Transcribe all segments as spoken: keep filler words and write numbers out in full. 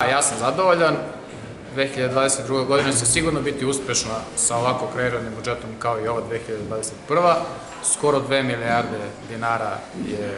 Ja sam zadovoljan. dve hiljade dvadeset druga godina će sigurno biti uspešna sa ovako kreiranim budžetom kao i ova dve hiljade dvadeset prva. Skoro dve milijarde dinara je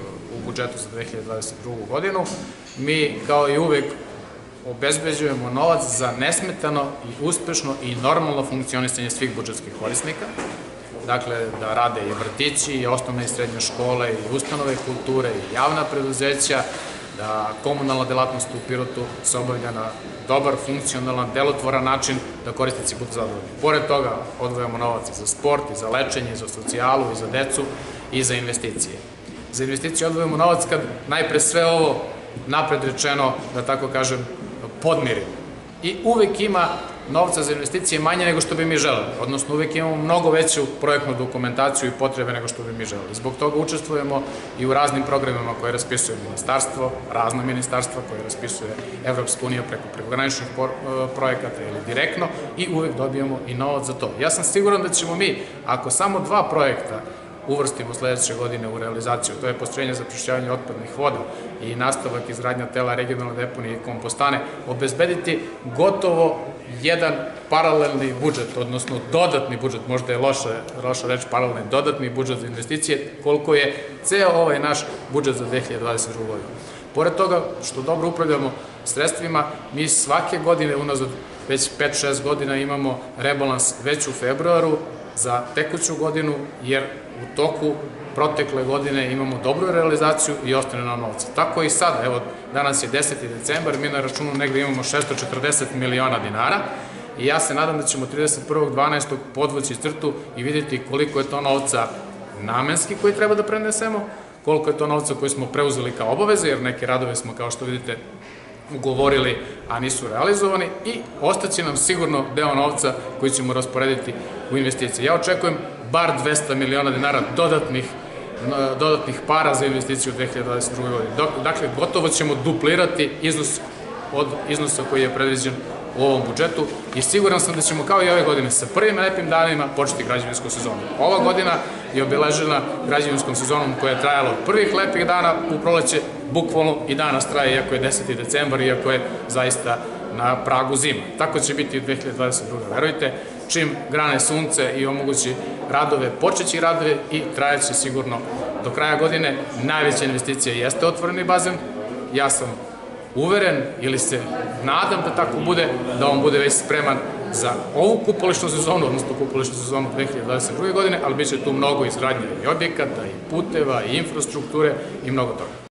u budžetu za dve hiljade dvadeset drugu godinu. Mi kao i uvek obezbeđujemo novac za nesmetano i uspešno i normalno funkcionisanje svih budžetskih korisnika. Dakle, da rade i vrtići, i osnovne i srednje škole, i ustanove kulture, i javna preduzeća, da komunalna delatnost u Pirotu se obavlja na dobar, funkcionalan, delotvoran način, da korisnici budu zadovoljni. Pored toga, odvojamo novac i za sport, i za lečenje, i za socijalu, i za decu, i za investicije. Za investicije odvojamo novac kad najpre sve ovo, napred rečeno, da tako kažem, podmirimo. I uvek ima novca za investicije manje nego što bi mi želeli, odnosno uvek imamo mnogo veću projektnu dokumentaciju i potrebe nego što bi mi želeli. Zbog toga učestvujemo i u raznim programima koje raspisuje ministarstvo, razna ministarstva koje raspisuje Evropska unija preko prekograničnih projekata ili direktno, i uvek dobijamo i novac za to. Ja sam siguran da ćemo mi, ako samo dva projekta uvrstimo sledeće godine u realizaciju, to je postrojenje za prečišćavanje otpadnih voda i nastavak izgradnja tela regionalne deponije i kompostane, obezbediti gotovo jedan paralelni budžet, odnosno dodatni budžet, možda je loša reč paralelni, dodatni budžet za investicije, koliko je ceo ovaj naš budžet za dve hiljade dvadeset drugu godinu. Pored toga što dobro upravljamo sredstvima, mi svake godine unazad već pet šest godina imamo rebalans već u februaru za tekuću godinu, jer u toku protekle godine imamo dobru realizaciju i ostane nam novca. Tako i sada, evo, danas je deseti decembar, mi na računu negde imamo šesto četrdeset miliona dinara i ja se nadam da ćemo trideset prvog dvanaestog podvući crtu i vidjeti koliko je to novca namenski koji treba da prenesemo, koliko je to novca koji smo preuzeli kao obaveze, jer neke radove smo, kao što vidite, ugovorili, a nisu realizovani, i ostaće nam sigurno deo novca koji ćemo rasporediti u investicije. Ja očekujem bar dvesta miliona dinara dodatnih dodatnih para za investiciju u dve hiljade dvadeset druge godine. Dakle, gotovo ćemo duplirati iznos od iznosa koji je predviđen u ovom budžetu i siguran sam da ćemo kao i ove godine sa prvim lepim danima početi građevinsku sezonu. Ova godina je obeležena građevinskom sezonom koja je trajala od prvih lepih dana u proleće, bukvalno i danas traje, iako je deseti decembar, iako je zaista na pragu zima. Tako će biti i dve hiljade dvadeset druge. Verujte, čim grane sunce i omogući radove, počeći radove i trajeće sigurno do kraja godine. Najveća investicija jeste otvoreni bazen. Ja sam uveren ili se nadam da tako bude, da on bude već spreman za ovu kupališnu sezonu, odnosno kupališnu sezonu dve hiljade dvadeset druge godine, ali bit će tu mnogo izgradnje i objekata, i puteva, i infrastrukture i mnogo toga.